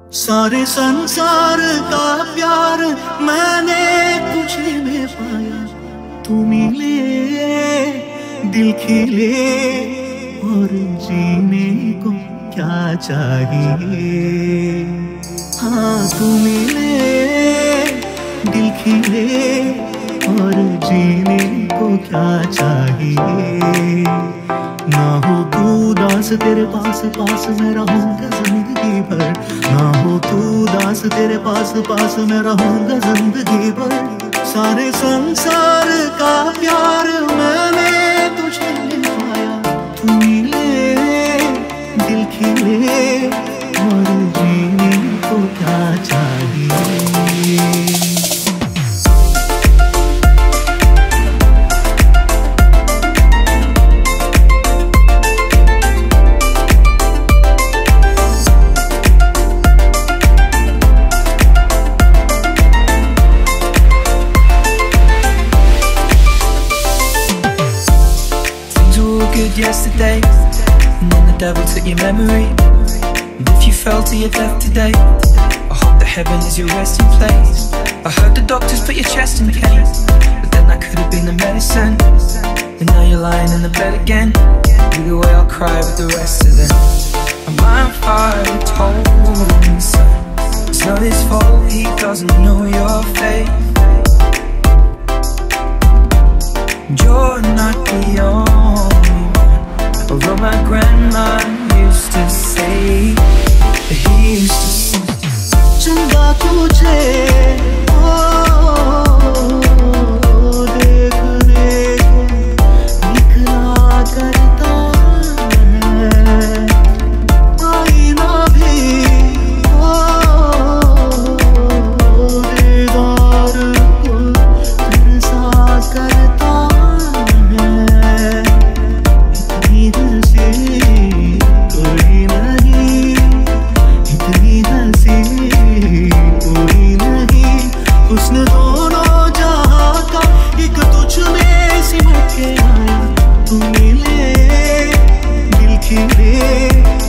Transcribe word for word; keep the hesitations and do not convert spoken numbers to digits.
सारे संसार का प्यार मैंने तुझे में पाया। तू मिले दिल खिले और जीने को क्या चाहिए। हाँ तू मिले दिल खिले और जीने को क्या चाहिए। ना हो तू उदास तेरे पास पास मैं रहूंगा जिंदगी भर। ना हो तू उदास तेरे पास पास मैं रहूंगा जिंदगी भर। सारे संसार का प्यार मैंने तुझे में पाया। तू मिले दिल खिले और जीने को क्या चाहिए। Yesterday, and then the devil took your memory. And if you fell to your death today, I hope that heaven is your resting place. I heard the doctors put your chest in pain, but then that could have been the medicine. And now you're lying in the bed again. Either way I'll cry with the rest of them. And my father told me, son, it's not his fault, he doesn't know your fate. You're not the only one. Although my grandma used to say, he used to say, चंदा तुझे ओ देखने को निकला करता है। आईना भी ओ दीदार को तरसा करता है। कोई नहीं इतनी हंसी कोई नहीं। हुस्न दोनों जहां का एक तुझ में सिमट के आया। तू मिले दिल खिले